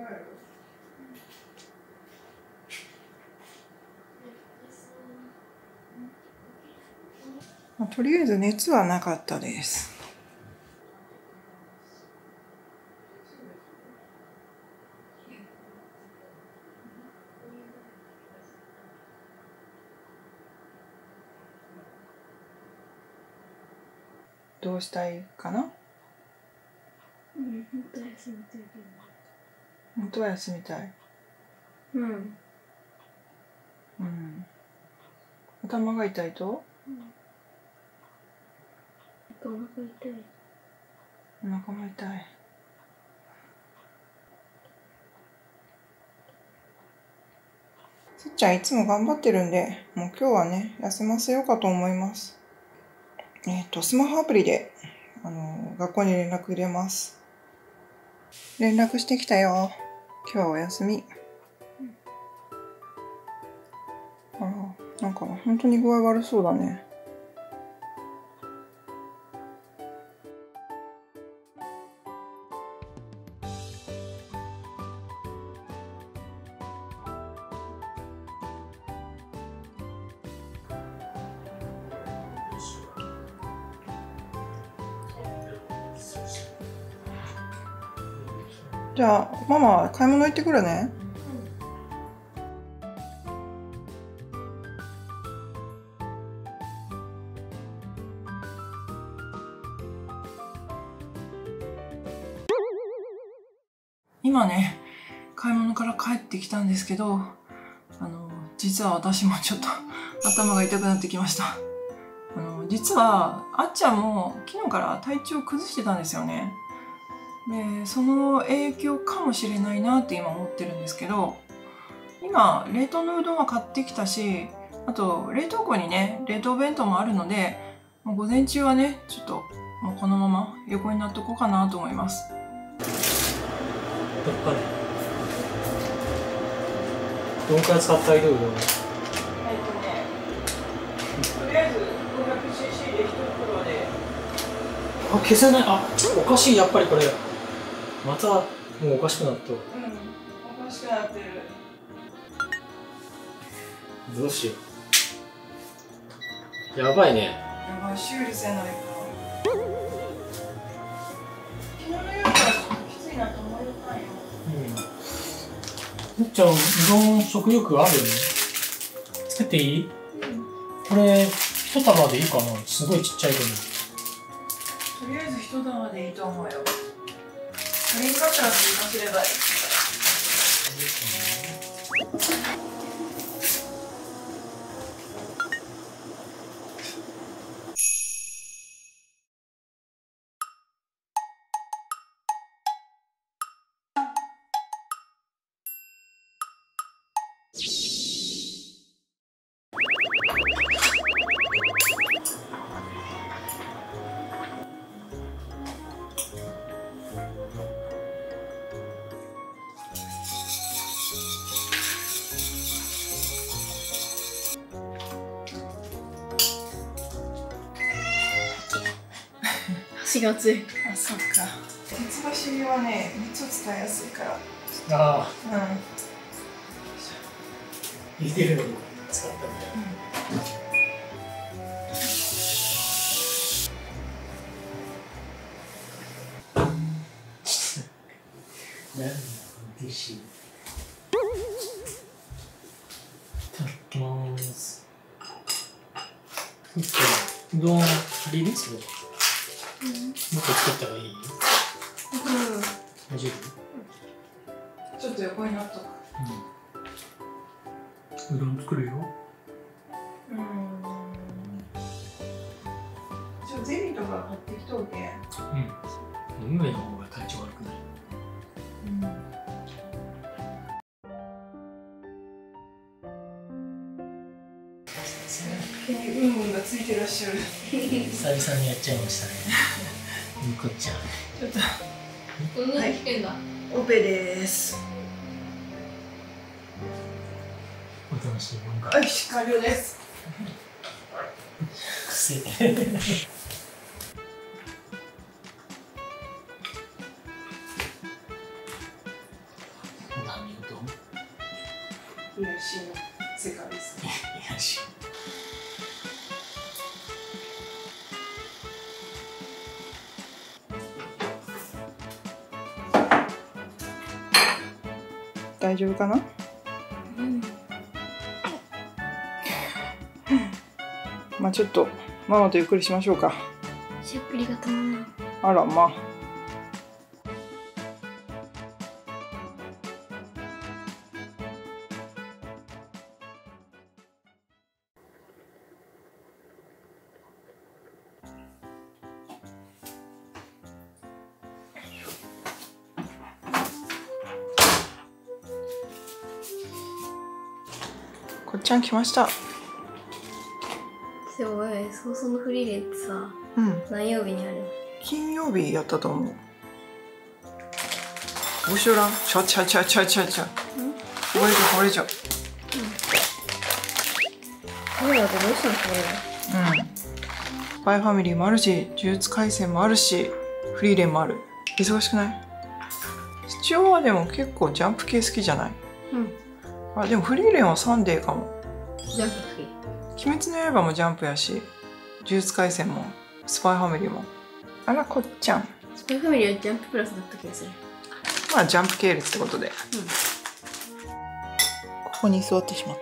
とりあえず熱はなかったです。どうしたいかな？ 本当は休みたいけど。 本当は休みたい。 うん。 頭が痛いと？ お腹痛い。 お腹も痛い。すっちゃんいつも頑張ってるんで、もう今日はね、休ませようかと思います。スマホアプリで、学校に連絡入れます。連絡してきたよ。今日はお休み。あら、なんか本当に具合悪そうだね。じゃあ、ママ買い物行ってくるね。今ね、買い物から帰ってきたんですけど、実は私もちょっと頭が痛くなってきました。実はあっちゃんも昨日から体調を崩してたんですよね。で、その影響かもしれないなって今思ってるんですけど、今冷凍のうどんは買ってきたし、あと冷凍庫にね冷凍弁当もあるので、もう午前中はねちょっともうこのまま横になっとこうかなと思います。 どっかでどんくらい使ったいろいろ。 とりあえず 500cc で1袋で。 あ、消せない。あ、おかしい。やっぱりこれまたもうおかしくなった。 おかしくなってる。 どうしよう。やばいね。 やばい、修理せないか。昨日の夜からちょっときついなと思いたんよ。 むっちゃん、うどん食欲ある？作っていい？これ一束でいいかな。すごいちっちゃいけど。 とりあえず一玉でいいと思うよ。クリーンカッターでいかせればいい。 足が熱い。 あ、そっか。鉄箸はね、熱を伝えやすいから。 ああ。茹でるのに使ったみたいな。なんでしょう。いただきます。うどん足りる？それ。もっと作った方がいい？大丈夫？ ちょっと横になっとく。 うどん作るよ。 ゼリーとか買ってきとうけ。 飲むの方が体調悪くない。 がついてらっしゃる。 久々にやっちゃいましたね。ニコちゃん。 ちょっと。 どんなに来てんだ。 オペです。 お楽しみ。 はい、完了です。 癖。 大丈夫かな？ うん。 まあちょっとママとゆっくりしましょうか。 しゃっくりが止まらない。 あらまあ。こっちゃん来ました。 すごい、早々のフリーレンってさ、 うん。 何曜日にある？ 金曜日やったと思う。不是啦，瞧。これじゃ。 これだとどうしたのこれ？ うん。スパイファミリーもあるし、呪術廻戦もあるし、フリーレンもある。忙しくない？父親はでも結構ジャンプ系好きじゃない？ うん。 あ、でもフリーレンはサンデーかも。 ジャンプ好き。鬼滅の刃もジャンプやし、呪術廻戦も、スパイファミリーも。あら、こっちゃん。 スパイファミリーはジャンププラスだった気がする。 まあジャンプ系列ってことで。 うん。 ここに座ってしまった。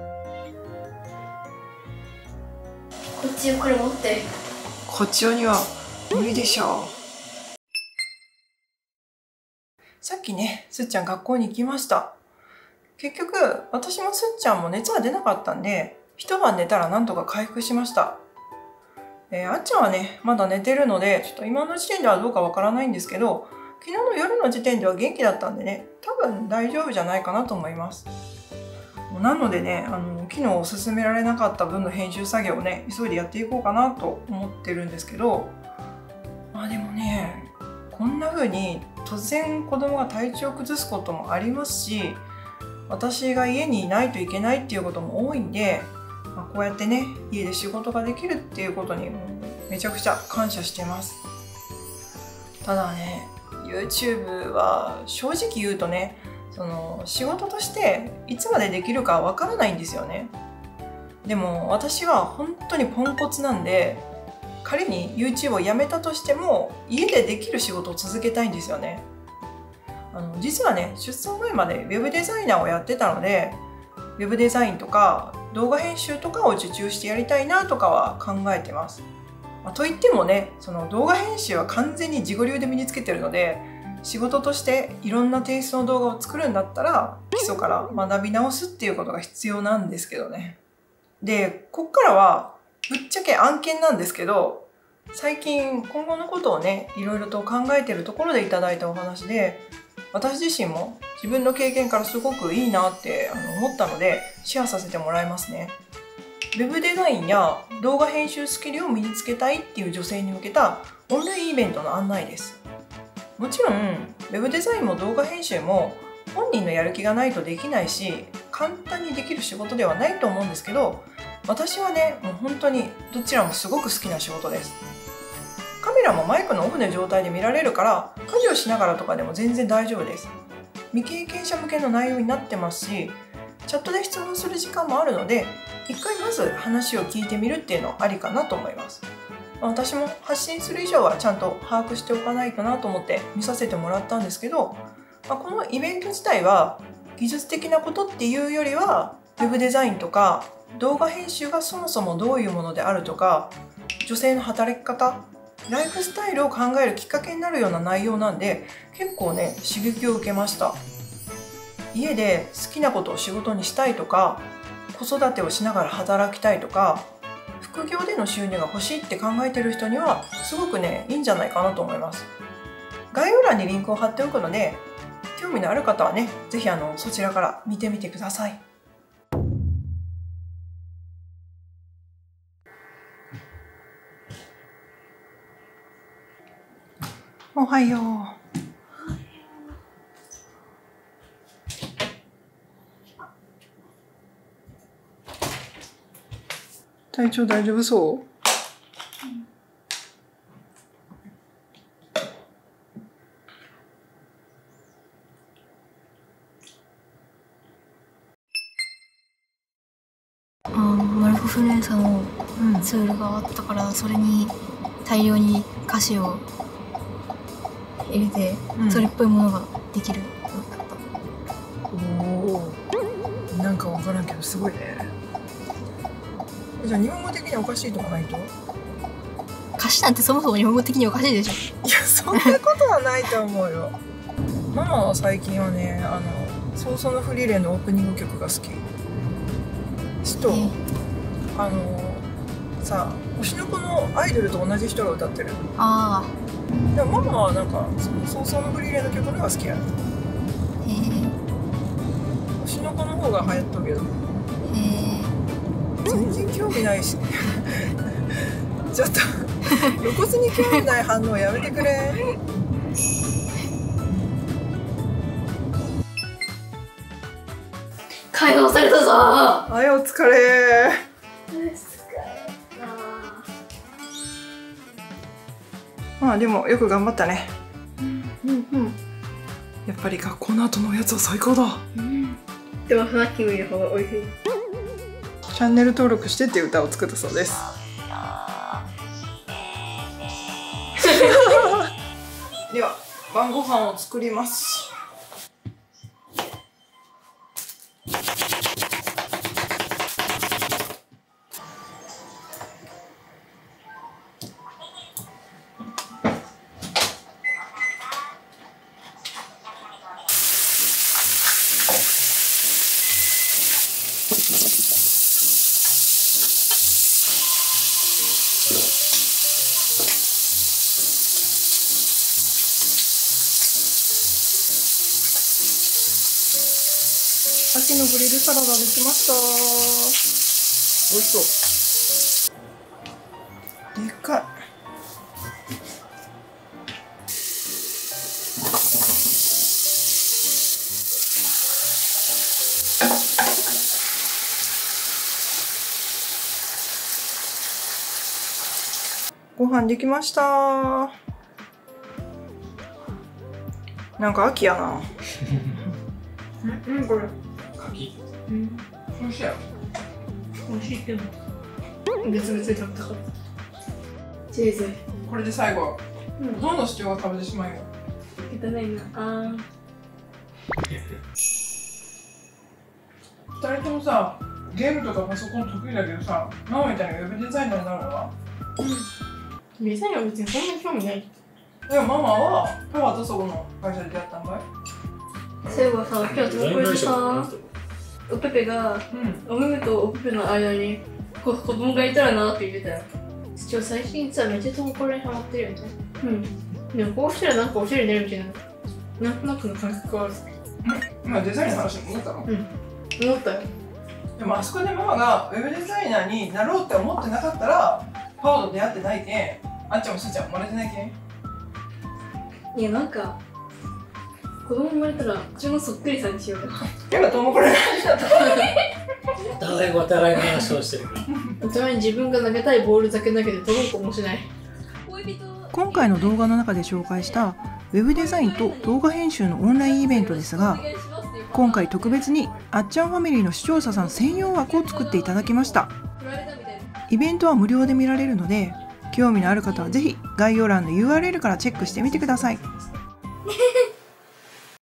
こっちよ、これ持って。 こっちには無理でしょう。さっきね、すっちゃん学校に行きました。結局、私もすっちゃんも熱は出なかったんで、一晩寝たらなんとか回復しました。あっちゃんはね、まだ寝てるので、ちょっと今の時点ではどうかわからないんですけど、昨日の夜の時点では元気だったんでね、多分大丈夫じゃないかなと思います。なのでね、昨日進められなかった分の編集作業をね、急いでやっていこうかなと思ってるんですけど、まあでもね、こんな風に突然子供が体調を崩すこともありますし、私が家にいないといけないっていうことも多いんで、こうやってね、家で仕事ができるっていうことにめちゃくちゃ感謝してます。ただね、YouTube は正直言うとね、仕事としていつまでできるかわからないんですよね。でも私は本当にポンコツなんで、仮に YouTube をやめたとしても家でできる仕事を続けたいんですよね。実はね、出産前まで Web デザイナーをやってたので、Web デザインとか動画編集とかを受注してやりたいなとかは考えてます。といってもね、その動画編集は完全に自己流で身につけてるので、仕事としていろんなテイストの動画を作るんだったら基礎から学び直すっていうことが必要なんですけどね。で、こっからはぶっちゃけ案件なんですけど、最近今後のことをね、いろいろと考えてるところでいただいたお話で、私自身も自分の経験からすごくいいなって思ったのでシェアさせてもらいますね。Web デザインや動画編集スキルを身につけたいっていう女性に向けたオンラインイベントの案内です。もちろん Web デザインも動画編集も本人のやる気がないとできないし、簡単にできる仕事ではないと思うんですけど、私はね、もう本当にどちらもすごく好きな仕事です。カメラもマイクのオフの状態で見られるから、家事をしながらとかでも全然大丈夫です。未経験者向けの内容になってますし、チャットで質問する時間もあるので、一回まず話を聞いてみるっていうのはありかなと思います。私も発信する以上はちゃんと把握しておかないとなと思って見させてもらったんですけど、このイベント自体は技術的なことっていうよりは、ウェブデザインとか動画編集がそもそもどういうものであるとか、女性の働き方、ライフスタイルを考えるきっかけになるような内容なんで、結構ね、刺激を受けました。家で好きなことを仕事にしたいとか、子育てをしながら働きたいとか、副業での収入が欲しいって考えてる人にはすごくね、いいんじゃないかなと思います。概要欄にリンクを貼っておくので、興味のある方はね、ぜひそちらから見てみてください。おはよう。体調大丈夫そう？ マルコフ連鎖のツールがあったから、それに大量に歌詞を入れて、それっぽいものができるようになった。 かわからんけどすごいね。じゃあ日本語的にはおかしいとかないと？ 歌詞なんてそもそも日本語的におかしいでしょ。 いやそんなことはないと思うよ。ママは最近はね早々のフリーレンのオープニング曲が好き。さ推しの子のアイドルと同じ人が歌ってる。 あでもママはなんかその早々のフリーレンの曲の方が好きや。 あ、 推しの子の方が流行っとるけど全然興味ないしちょっと露骨に興味ない反応やめてくれ。 解放されたぞ。 はいお疲れ。まあでもよく頑張ったね。やっぱり学校の後のおやつは最高だ。 でもスナッキングの方が美味しい。 チャンネル登録してっていう歌を作ったそうです。では晩ご飯を作ります。秋のグリルサラダできました。美味しそう。でかい。ご飯できました。なんか秋やな。これ。 柿。 美味しいや。 美味しいけど別々で食べたかった。チーズ。 これで最後、どのシチューが食べてしまうよ。 汚いな。 2人ともさ、ゲームとかパソコン得意だけどさ、ママみたいにウェブデザイナーになるのは？ デザインは別にそんな興味ない。 でもママはパパとそこの会社で出会ったんかい？ そういえばさ、今日東京でさ、おペペが、おめめとおペペの間に子供がいたらなって言ってたよ。最近さ、めっちゃトモコレにハマってるよね。でもこうしたらなんかおしゃれになるみたいな、なんとなくの感覚がある。 今デザインの話に戻ったの？ 思ったよ。 でもあそこでママがウェブデザイナーになろうって思ってなかったらパオと出会ってないけん、あっちゃんもすーちゃんも生まれてないけん。 いや、なんか子供生まれたらうちのそっくりさんにしようか。 やだと思うこれ話だった。 お互いお互いの話をしてるから。 お互いに自分が投げたいボールだけ投げて飛ぼうかもしれない。 今回の動画の中で紹介したウェブデザインと動画編集のオンラインイベントですが、今回特別にあっちゃんファミリーの視聴者さん専用枠を作っていただきました。イベントは無料で見られるので、興味のある方はぜひ概要欄の URL からチェックしてみてください。